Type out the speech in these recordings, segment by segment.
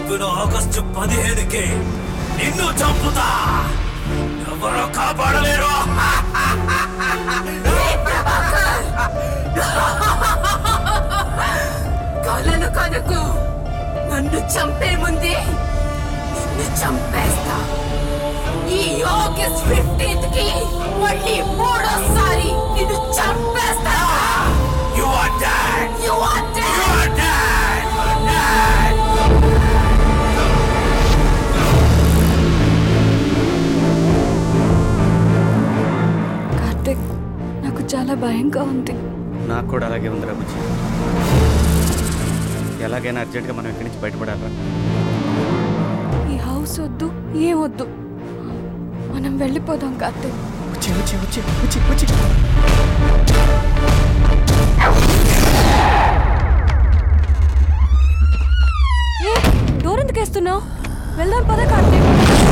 చెప్పిన ఆగస్టు 15కి నిన్ను చంపుతా. ఎవరో కాపాడలేరు. కలలు కనుకు నన్ను చంపే ముందే నిన్ను చంపేస్తా. ఈ ఆగస్ట్ 15కి మళ్ళీ మూడోసారి నిన్ను చంపేస్తా. You are dead. You are dead. You are dead. You are dead. Karthik, నాకు చాలా భయంగా ఉంది. నాకు కూడా అలాగే ఉంది రాబుజీ. ఎలాగైనా అర్జెంట్గా మనం ఇక్కడి నుంచి బయటపడాలా. ఈ హౌస్ వద్దు, ఏం వద్దు, మనం వెళ్ళిపోదాం కార్తిక్. వచ్చి వచ్చి వచ్చి వచ్చి వచ్చి డోర్ ఎందుకు వేస్తున్నావు? వెళ్దాం పద కార్తిక్.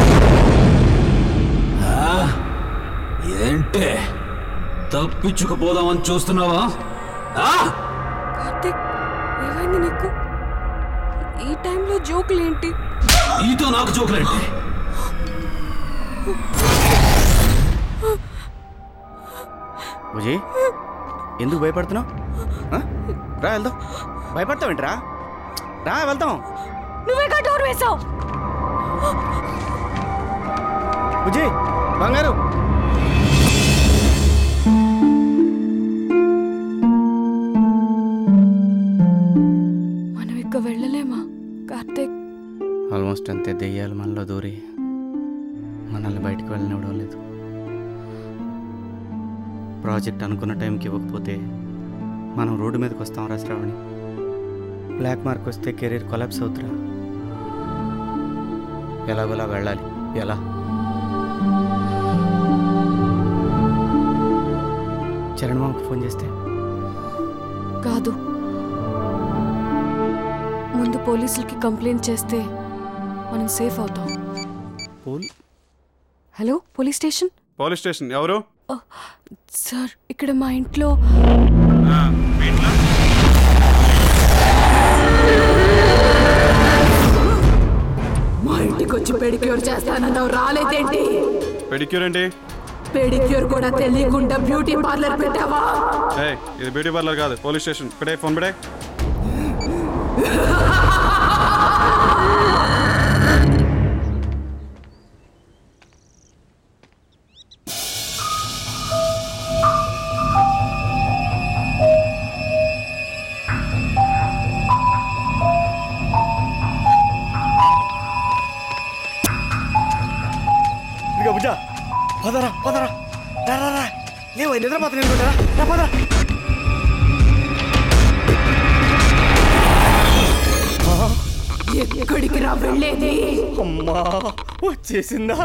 ఏంటే తప్పించుకుపోదామని చూస్తున్నావా? కార్తిక్, ఏమైంది నీకు? ఈ టైంలో జోకులు ఏంటి? నీతో నాకు జోకులేంటి? బుజీ, ఎందుకు భయపడుతున్నావు? రా వెళ్దాం. భయపడతావేంట్రా? రా వెళ్దాం. నువ్వేగా డోర్ వేసావు. బుజీ బంగారు, మనం ఇక వెళ్ళలేమా కార్తిక్? ఆల్మోస్ట్ అంతే. దెయ్యాలు మనలో దూరి మనల్ని బయటికి వెళ్ళనివ్వడం లేదు. ప్రాజెక్ట్ అనుకున్న టైంకి ఇవ్వకపోతే మనం రోడ్డు మీదకి వస్తాం రా శ్రావణి. బ్లాక్ మార్క్ వస్తే కెరీర్ కొలాప్స్ అవుతురా. ఎలాగోలా వెళ్ళాలి. ఎలా? చరణ్ మామకు ఫోన్ చేస్తే? కాదు, ముందు పోలీసులకి కంప్లైంట్ చేస్తే మనం సేఫ్ అవుతాం. Hello, police station. Police station. ఎవరు? సార్, ఇక్కడ మా ఇంట్లో మా ఇంటికి వచ్చి పెడిక్యూర్ చేస్తానన్నావు, రాలేదేంటి? పెడిక్యూర్ ఏంటి? పెడిక్యూర్ కూడా తెలియకుండా బ్యూటీ పార్లర్ పెట్టావా? ఇది బ్యూటీ పార్లర్ కాదు, పోలీస్ స్టేషన్. పెడే ఫోన్ పెడే. బుజ్జా, పదరా పదరా, రా రా రా. లేవు నిద్రపోతా అనుకుంటారా? రా పదరా. ఎక్కడికి రా వెళ్ళేది? అమ్మా వచ్చేసిందా?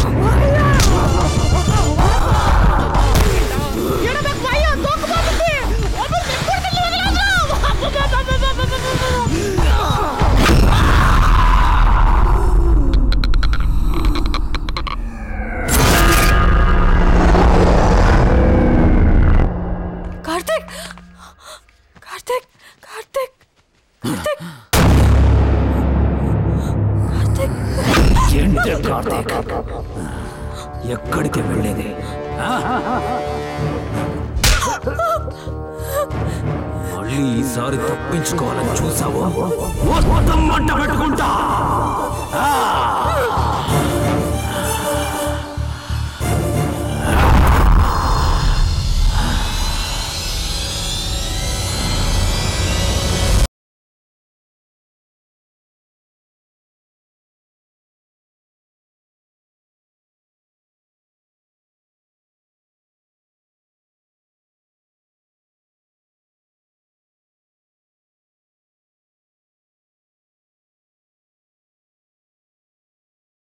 కార్తిక్, కార్తిక్, కార్తిక్, కార్తిక్, కార్తిక్. ఏంటి కార్తీక్, ఎక్కడికి వెళ్ళేది? మళ్ళీ ఈసారి తప్పించుకోవాలని చూసావు, మొత్తం మంట పెట్టుకుంటా.